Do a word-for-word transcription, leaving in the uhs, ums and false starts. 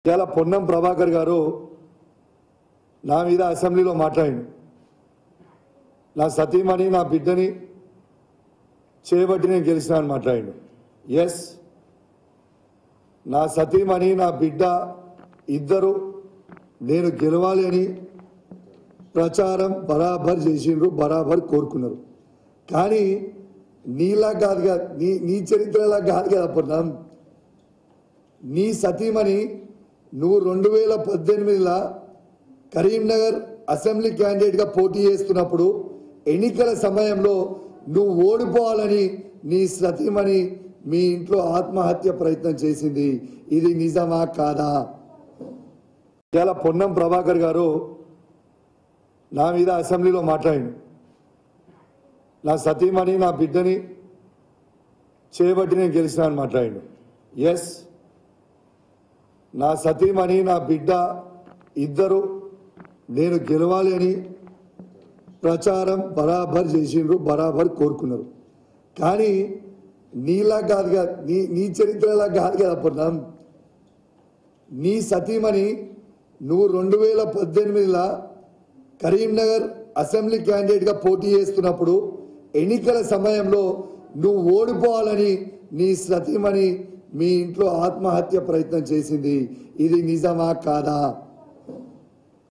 ఇవాళ పొన్నం ప్రభాకర్ గారు నా మీద అసెంబ్లీలో మాట్లాడిండు. నా సతీమణి నా బిడ్డని చేయబట్టి నేను గెలిచినా అని మాట్లాడిండు. ఎస్, నా సతీమణి నా బిడ్డ ఇద్దరు నేను గెలవాలి అని ప్రచారం బరాబర్ చేసిండ్రు, బరాబర్ కోరుకున్నారు. కానీ నీలా కాదుగా, నీ నీ చరిత్రలా కాదు కదా పొన్నం. నీ సతీమణి నువ్వు రెండు వేల పద్దెనిమిదిలో కరీంనగర్ అసెంబ్లీ క్యాండిడేట్గా పోటీ చేస్తున్నప్పుడు ఎన్నికల సమయంలో నువ్వు ఓడిపోవాలని నీ సతీమణి మీ ఇంట్లో ఆత్మహత్య ప్రయత్నం చేసింది. ఇది నిజమా కాదా? ఇవాళ పొన్నం ప్రభాకర్ గారు నా మీద అసెంబ్లీలో మాట్లాడిండు. నా సతీమణి నా బిడ్డని చేయబట్టి నేను గెలిచినా అని మాట్లాడిండు. ఎస్, నా సతీమణి నా బిడ్డ ఇద్దరు నేను గెలవాలి అని ప్రచారం బరాబర్ చేసిండ్రు, బరాబర్ కోరుకున్నారు. కానీ నీలా కాదుగా, నీ నీ చరిత్రలా కాదు కదా పొన్నం. నీ సతీమణి నువ్వు రెండు వేల పద్దెనిమిదిలో కరీంనగర్ అసెంబ్లీ క్యాండిడేట్గా పోటీ చేస్తున్నప్పుడు ఎన్నికల సమయంలో నువ్వు ఓడిపోవాలని నీ సతీమణి మీ ఇంట్లో ఆత్మహత్య ప్రయత్నం చేసింది. ఇది నిజమా కాదా?